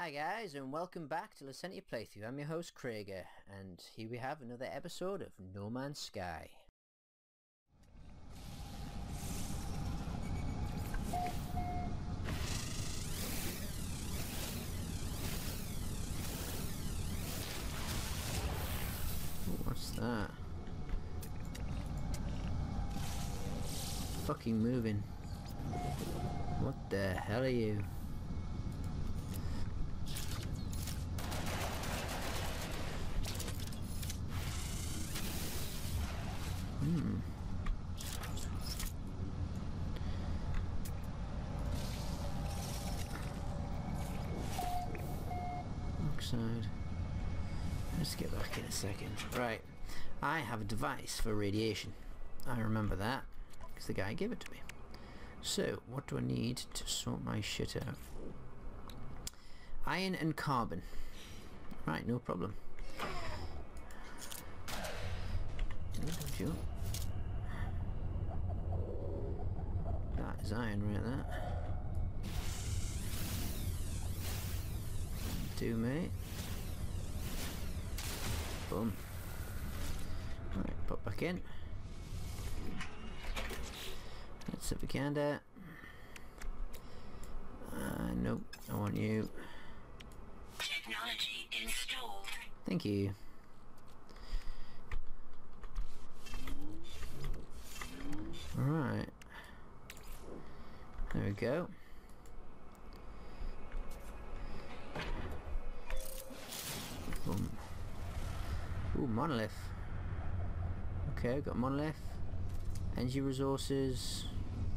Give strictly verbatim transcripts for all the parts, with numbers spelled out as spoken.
Hi guys, and welcome back to Listen to Your Playthrough. I'm your host Krieger, and here we have another episode of No Man's Sky. What's that? Fucking moving. What the hell are you? Hmm. Oxide. Let's get back in a second. Right. I have a device for radiation. I remember that because the guy gave it to me. So, what do I need to sort my shit out? Iron and carbon. Right, no problem. Don't you? That is iron right there. Do mate. Boom. Right, pop back in. Let's see if we can do. Uh, nope, I want you. Technology installed. Thank you. Alright. There we go. Boom. Ooh, monolith. Okay, got monolith. Energy resources.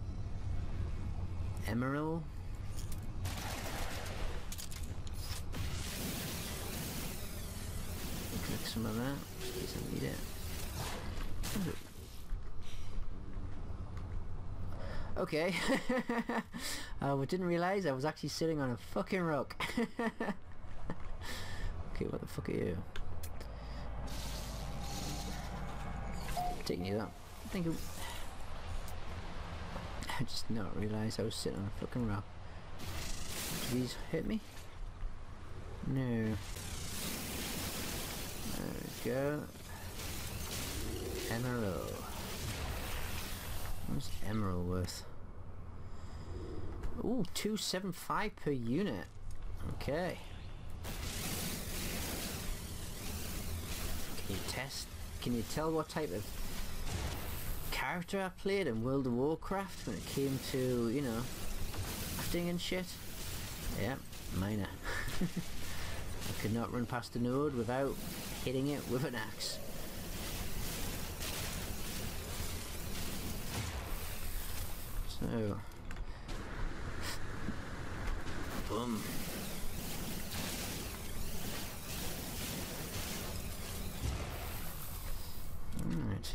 Emerald. Click some of that, just in case I need it. Okay. uh, I didn't realise I was actually sitting on a fucking rock. Okay, what the fuck are you? Taking you that. I think it, I just not realised I was sitting on a fucking rock. Did these hit me? No. There we go. Emerald. What's emerald worth? Ooh, two seventy-five per unit. Okay. Can you test? Can you tell what type of character I played in World of Warcraft when it came to, you know, crafting and shit? Yeah, minor. I could not run past a node without hitting it with an axe. So, boom. Alright.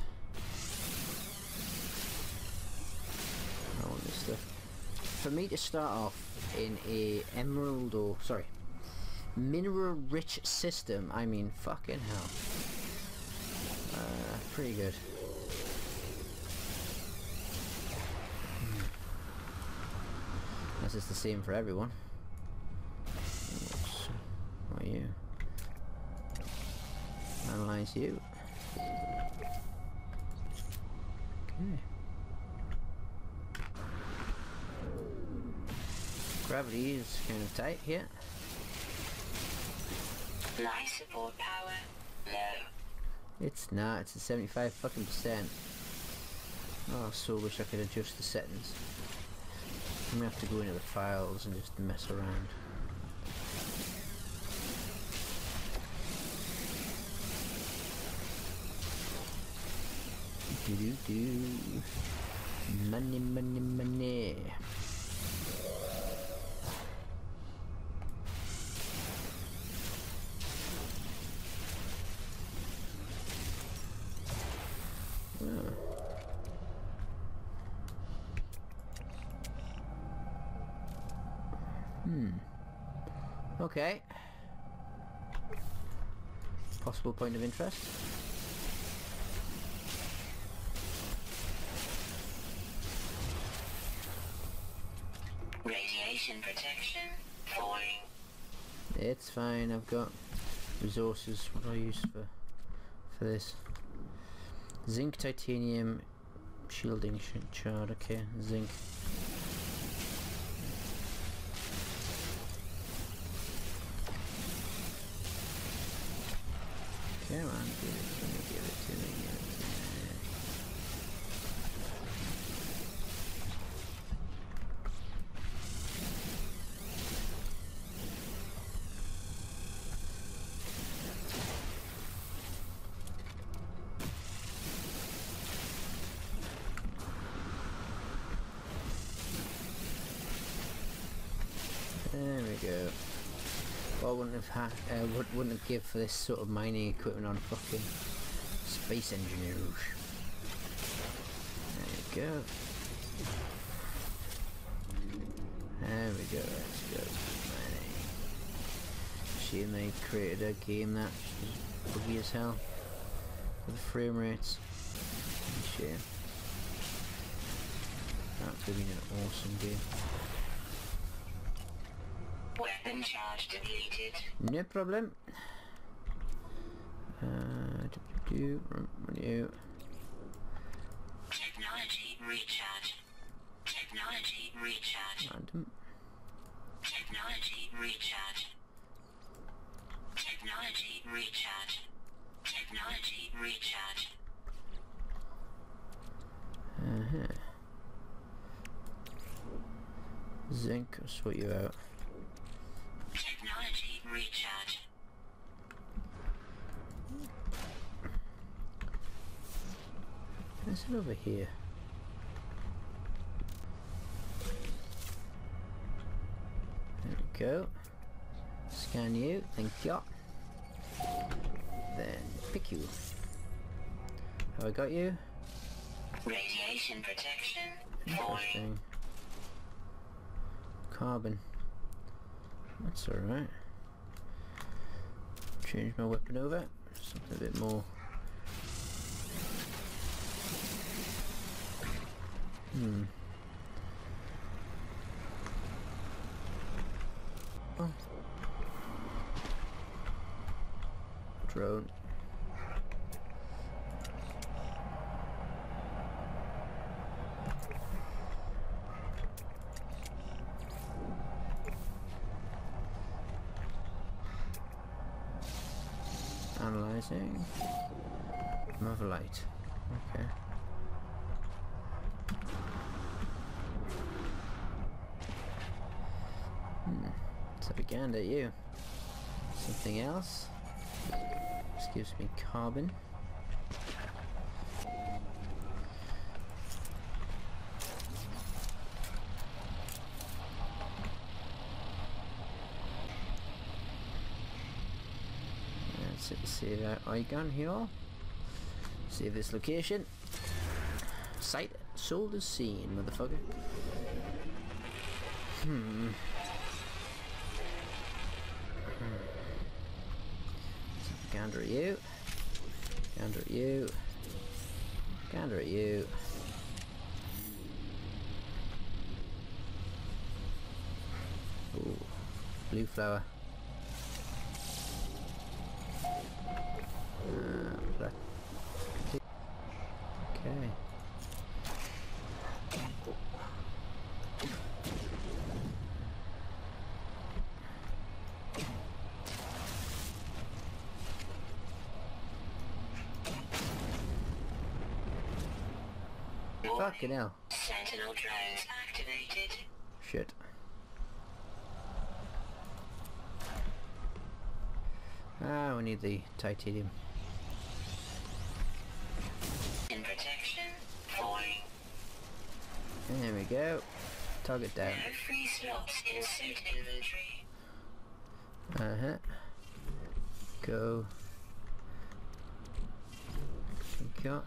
I want this stuff. For me to start off in a emerald or, sorry, mineral rich system, I mean fucking hell. Uh, pretty good. Unless it's the same for everyone. What are you? Analyze you. Okay. Gravity is kind of tight here. Life support power low. It's not, it's at seventy-five fucking percent. Oh, I so wish I could adjust the settings. I'm gonna have to go into the files and just mess around. Do do do. Money, money, money. Oh. Hmm. Okay. Possible point of interest. Radiation protection falling. It's fine, I've got resources. What do I use for for this? Zinc, titanium, shielding sh shard, okay, zinc. Come on, give it to me, give it to me, give it to me. There we go. Well, I wouldn't have had, uh, would, wouldn't have give for this sort of mining equipment on fucking space engineers. There we go. There we go. Let's go. Mining. Shame they created a game that was buggy as hell with the frame rates. Shame. That would have been an awesome game. Weapon charge depleted. No problem. Uh, do you? Technology recharge. Technology recharge. Random. Technology recharge. Technology recharge. Technology recharge. Uh huh. Zinc, I'll sort you out. Technology recharge. Is it over here? There we go. Scan you, thank you. Then pick you. Have I got you? Radiation protection. Interesting. Carbon. That's alright. Change my weapon over. Something a bit more. Hmm. Oh. Drone. Analyzing. Mother light. Okay. Hmm. Let's have a gander at you. Something else. This gives me carbon. Let's see that icon here. Save this location. Site sold as seen, motherfucker. Hmm. hmm. Gander at you. Gander at you. Gander at you. Ooh. Blue flower. Uh, black. Okay. Fucking hell. Sentinel drones activated. Shit. Ah, we need the titanium. In protection. Falling. There we go. Target down. No free slots in suit inventory. Uh huh. Go. Thank you.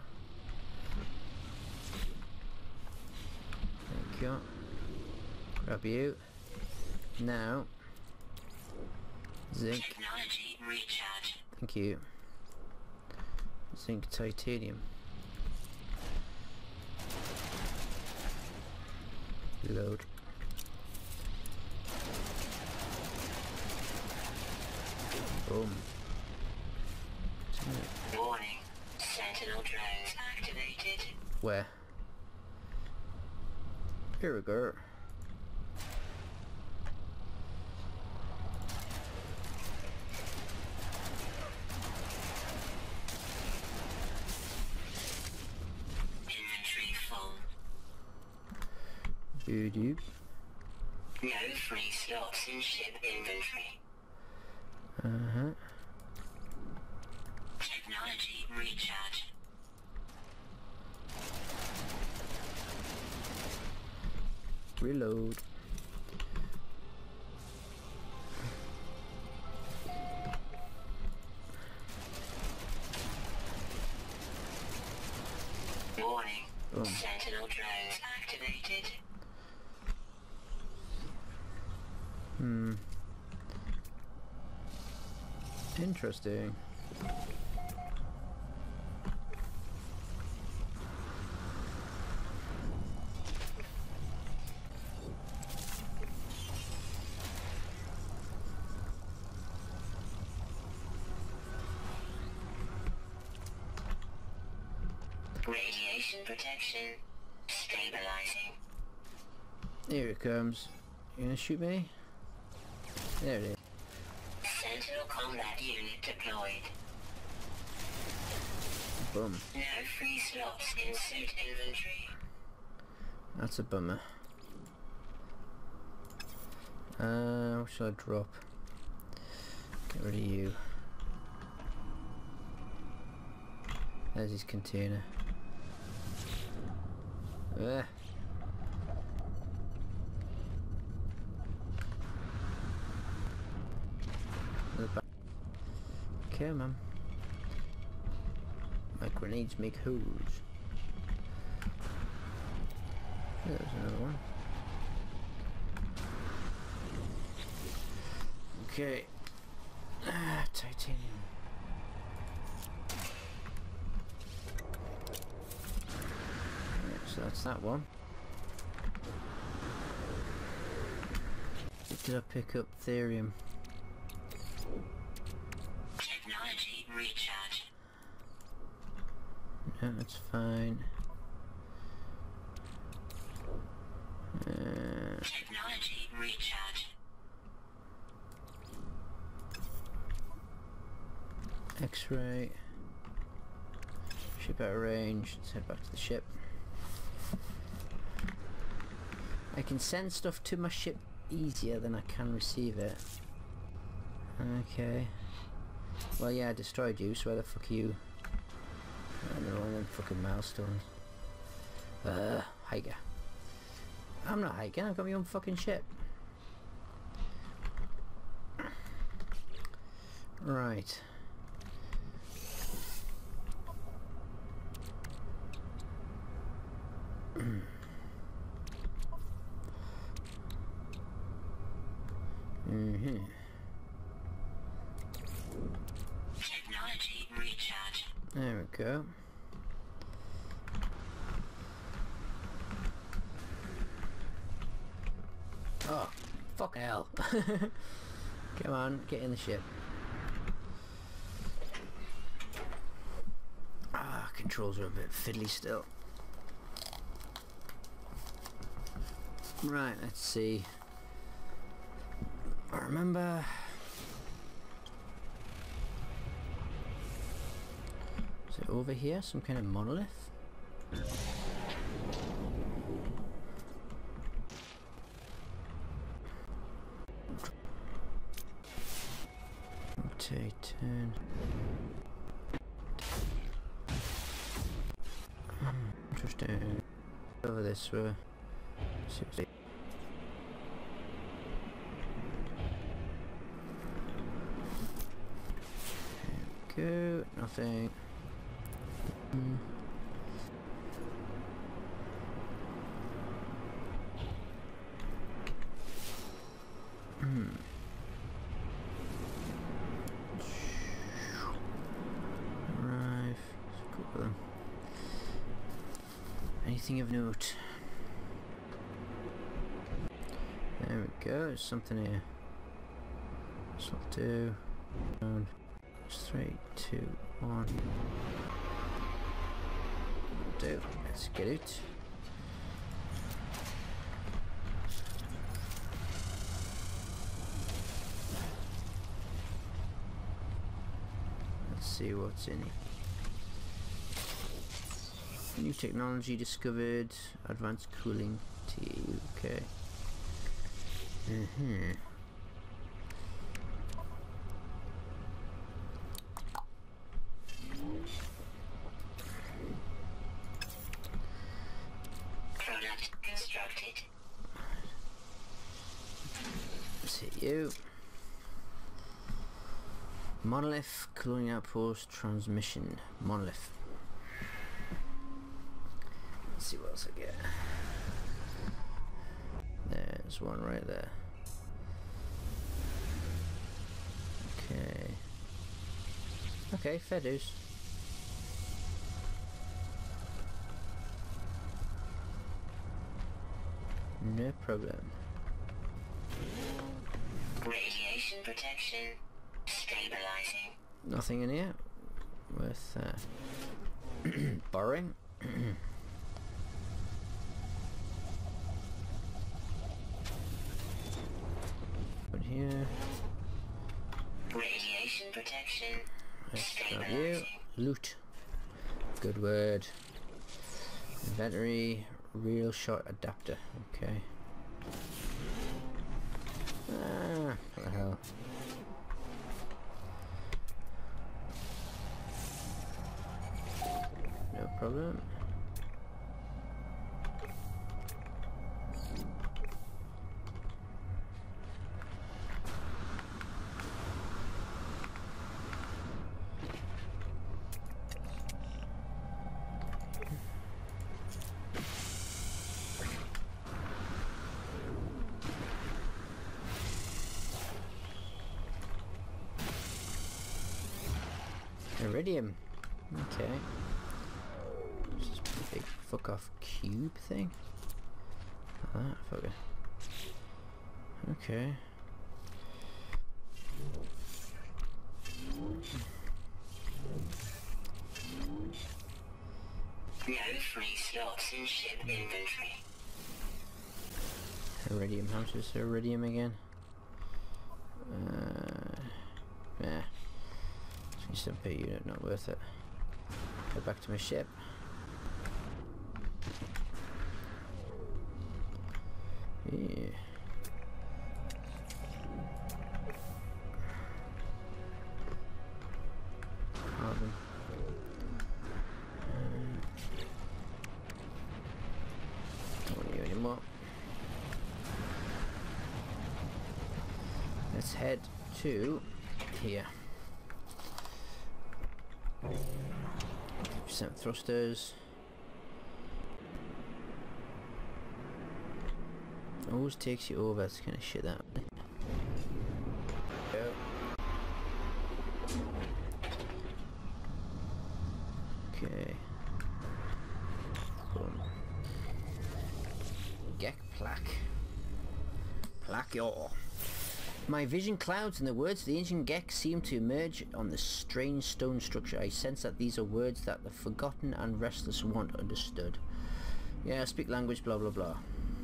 Thank you. Grab you. Now. Zinc. Technology recharge. Thank you. Zinc titanium. Load. Boom. Warning. Sentinel drones activated. Where? Here we go. Inventory full. Doop. No free slots in ship inventory. Uh-huh. Technology recharge. Reload. Warning. Boom. Sentinel drones activated. Hmm. Interesting. Radiation protection. Stabilizing. Here it comes. You gonna shoot me? There it is. Sentinel combat unit deployed. Boom. No free slots in suit inventory. That's a bummer. Uh, what shall I drop? Get rid of you. There's his container. Ugh. Come on. My grenades make holes. There's another one. Okay. Ah, titanium. Yeah, so that's that one. Did I pick up therium? Technology recharge. No, that's fine. Uh, Technology recharge. X-ray. Ship out of range. Let's head back to the ship. I can send stuff to my ship easier than I can receive it. Okay. Well, yeah, I destroyed you, so where the fuck are you? I don't know, one of them fucking milestones. Uh, hiker. I'm not hiking, I've got my own fucking ship. Right. Mm-hmm. Technology recharge. There we go. Oh, fuck hell. Come on, get in the ship. Ah, controls are a bit fiddly still. Right, let's see. I remember... Is it over here? Some kind of monolith? Rotate, turn. Hmm, interesting. Over this way. See. Go, nothing. Mm. Hmm. Arrive. Let's go with them. Anything of note? There we go. There's something here. This will do. Down. Three, two, one. Do. Let's get it. Let's see what's in it. New technology discovered. Advanced cooling tea. Okay. Mm-hmm. Product constructed. Let's hit you. Monolith, cooling outpost, transmission. Monolith. Let's see what else I get. There's one right there. Okay. Okay, fair dues. No problem. Radiation protection. Stabilizing. Nothing in here worth uh, borrowing. Put here. Radiation protection. Let's grab you. Loot. Good word. Inventory. Real shot adapter. Okay. Ah, what the hell. No problem. Iridium. Okay. This is a big fuck off cube thing. Like that fucker. Okay. No free slots in ship inventory. Iridium. How much is iridium again? Uh, yeah. Some per unit, not worth it. Go back to my ship. Yeah. Carbon. Um, don't want you anymore. Let's head to here. fifty percent thrusters. Always takes you over, it's kind of shit that way. Go. Okay. Boom. Gek plaque. Plaque yaw. My vision clouds and the words of the ancient Gek seem to emerge on the strange stone structure. I sense that these are words that the forgotten and restless want understood. Yeah, speak language, blah blah blah.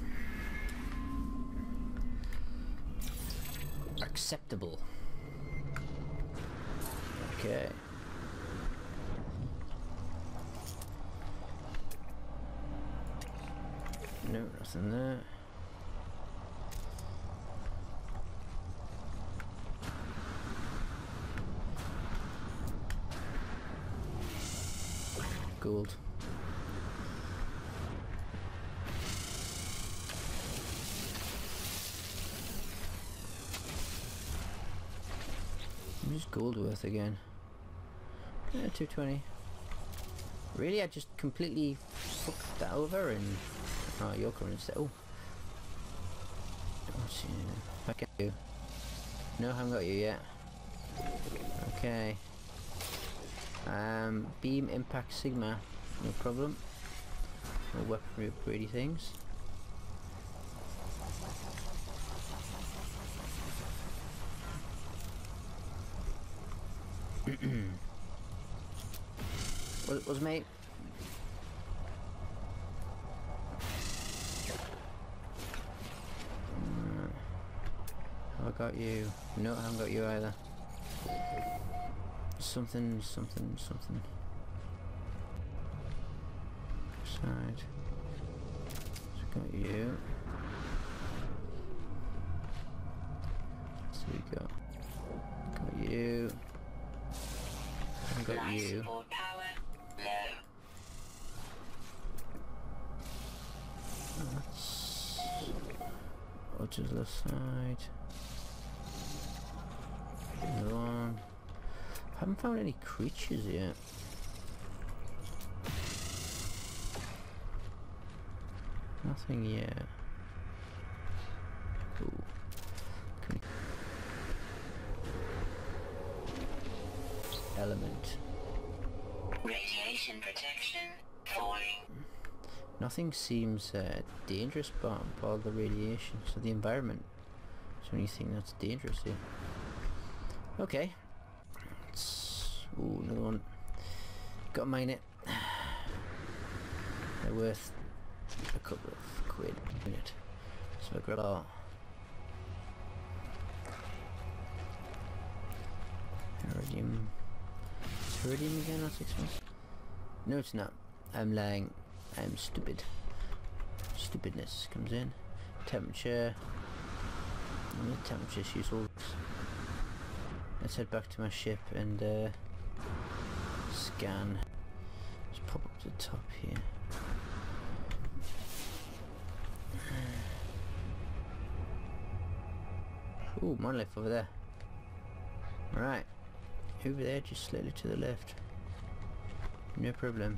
Acceptable. Okay. No, nothing there. Gold. What's gold worth again? Yeah, two twenty. Really? I just completely fucked that over and... Oh, you're coming instead. Oh. What's you? I can do. No, I haven't got you yet. Okay. Um, beam impact sigma, no problem. No weaponry upgradey things. was, was mate? Have I got you? No, I haven't got you either. Something, something, something. Side. So got you. So we got. Got you. I got Life you. support power low. That's. Or to the side. Another one. Haven't found any creatures yet. Nothing yet. Ooh. Can element. Radiation protection falling. Nothing seems uh, dangerous but by the radiation. So the environment is the only thing that's dangerous here. Okay. It's, ooh, another one. Gotta mine it. They're worth a couple of quid a minute. So I grab all. Iridium. Is iridium again? That's expensive. No, it's not. I'm lying. I'm stupid. Stupidness comes in. Temperature. And the temperature's useful. Let's head back to my ship and uh, scan. Just pop up to the top here. Ooh, monolith over there. Right. Over there, just slightly to the left. No problem.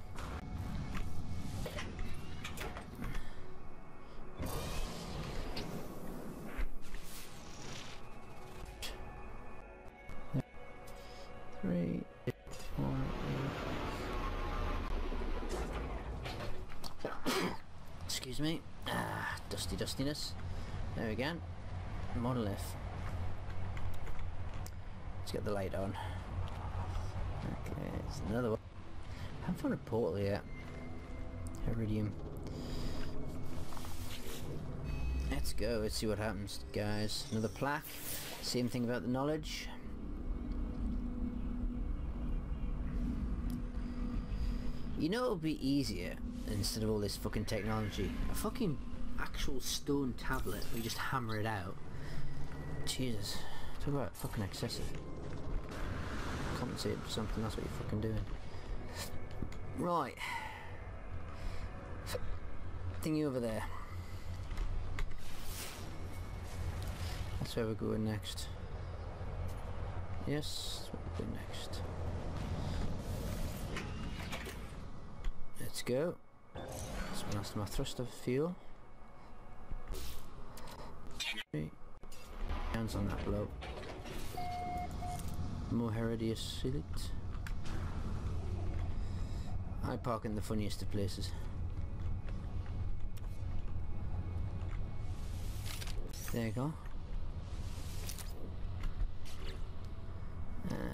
Three, one, eight. Excuse me. Ah, dusty dustiness. There we go. Monolith. Let's get the light on. Okay, it's another one. I haven't found a portal yet. Iridium. Let's go, let's see what happens, guys. Another plaque. Same thing about the knowledge. You know it would be easier, instead of all this fucking technology, a fucking actual stone tablet where you just hammer it out. Jesus. Talk about fucking excessive. Compensate for something, that's what you're fucking doing. Right. Thingy over there. That's where we're going next. Yes, that's where we're going next. Let's go. That's my thrust of fuel. Hands on that blow. More Herodius Elite. I park in the funniest of places. There you go. Uh,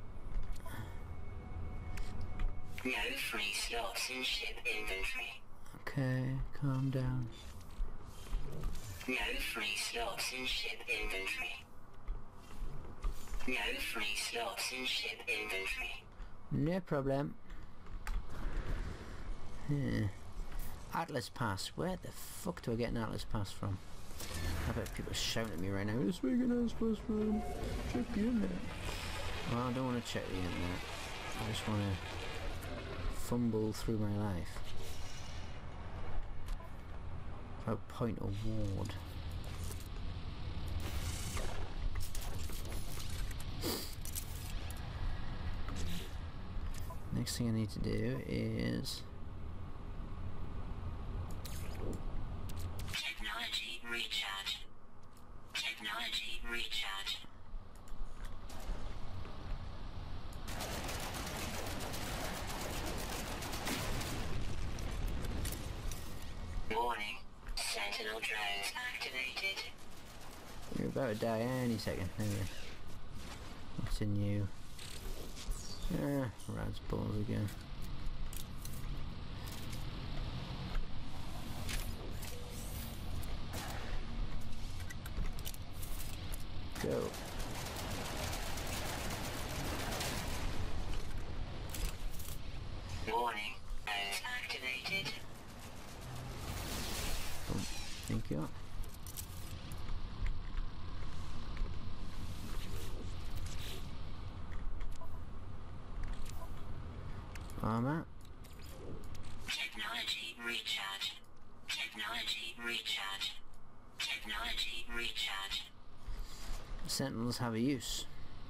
No free slots in ship inventory. okay, calm down. No free slots in ship inventory. No free slots in ship inventory. No problem. Hmm. Atlas Pass. Where the fuck do I get an Atlas Pass from? I bet people are shouting at me right now. This week an Atlas Pass from. Check the internet. Well, I don't want to check the internet. I just want to fumble through my life. Without point or ward. Next thing I need to do is Technology recharge. Technology recharge. Warning. Sentinel drones activated. you're about to die any second. There we go. What's in you? Eh, rat's balls again. Go. Warning, nose activated. Oh, thank you. Armor. Technology recharge. Technology recharge. Technology recharge. Sentinels have a use.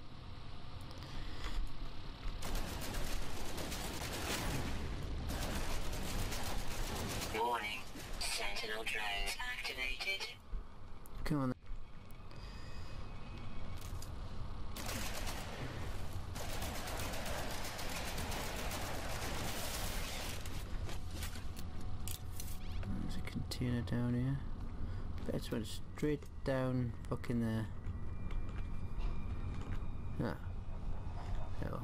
Warning, Sentinel drones activated. Come on. There's a container down here. Best went straight down fucking there. Ah. Oh.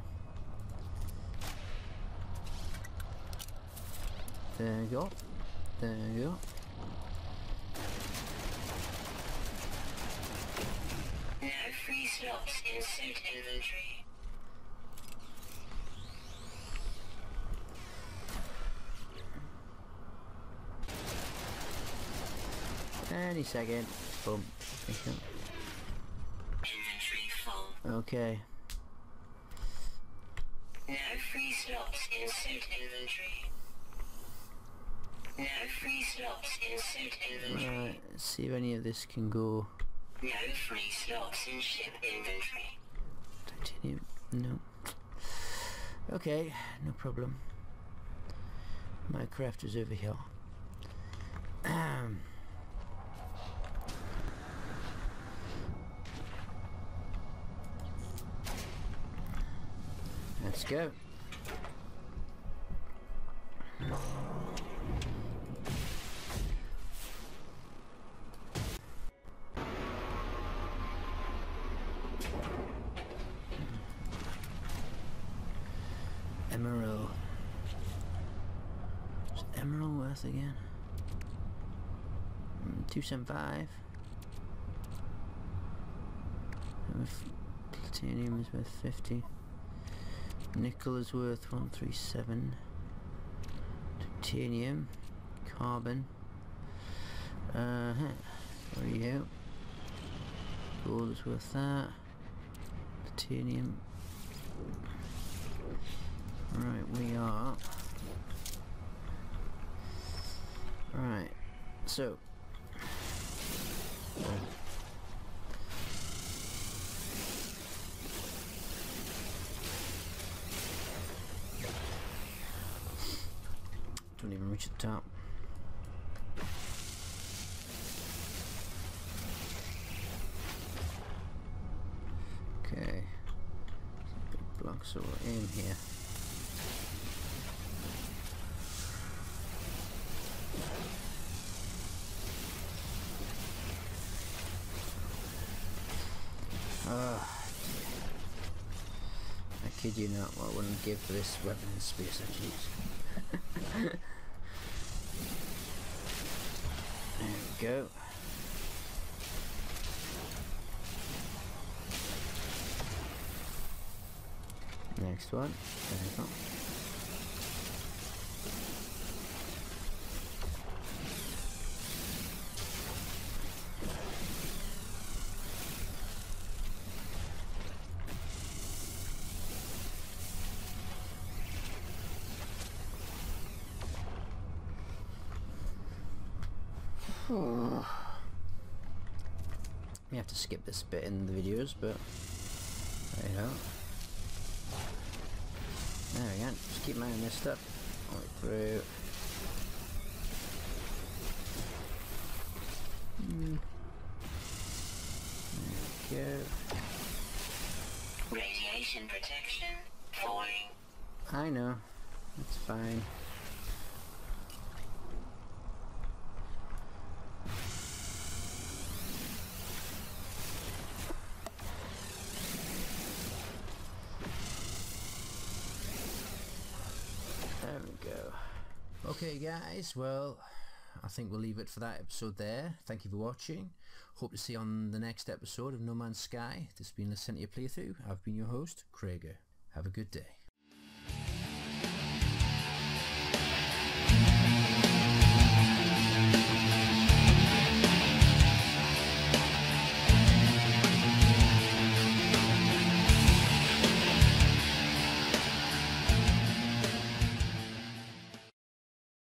There you go. There you go. No free slots in suit inventory. Any second. Boom. Thank you. Inventory full. Okay. No free slots in suit inventory. No free slots in suit inventory. Right, let's see if any of this can go. No free slots in ship inventory. Titanium. No. Okay, no problem. My craft is over here. Um. Let's go. Emerald. Is emerald worth again? Mm, two seventy-five. Platinum is worth fifty. Nickel is worth one thirty-seven. Titanium, carbon. Uh huh. Where are you? Gold is worth that. Titanium. Right, we are. Right, so. Oh. Don't even reach the top. Okay. Big block, so we're in here. Ah, I kid you not, what I wouldn't give for this weapon in space, actually. There we go. Next one. There we go. We have to skip this bit in the videos, but there you go. There we go. Just keep mining this stuff all the way through. Mm. There we go. Radiation protection falling. I know. It's fine. Okay guys, well, I think we'll leave it for that episode there. Thank you for watching. Hope to see you on the next episode of No Man's Sky. This has been the Centia playthrough. I've been your host, Krieger. Have a good day.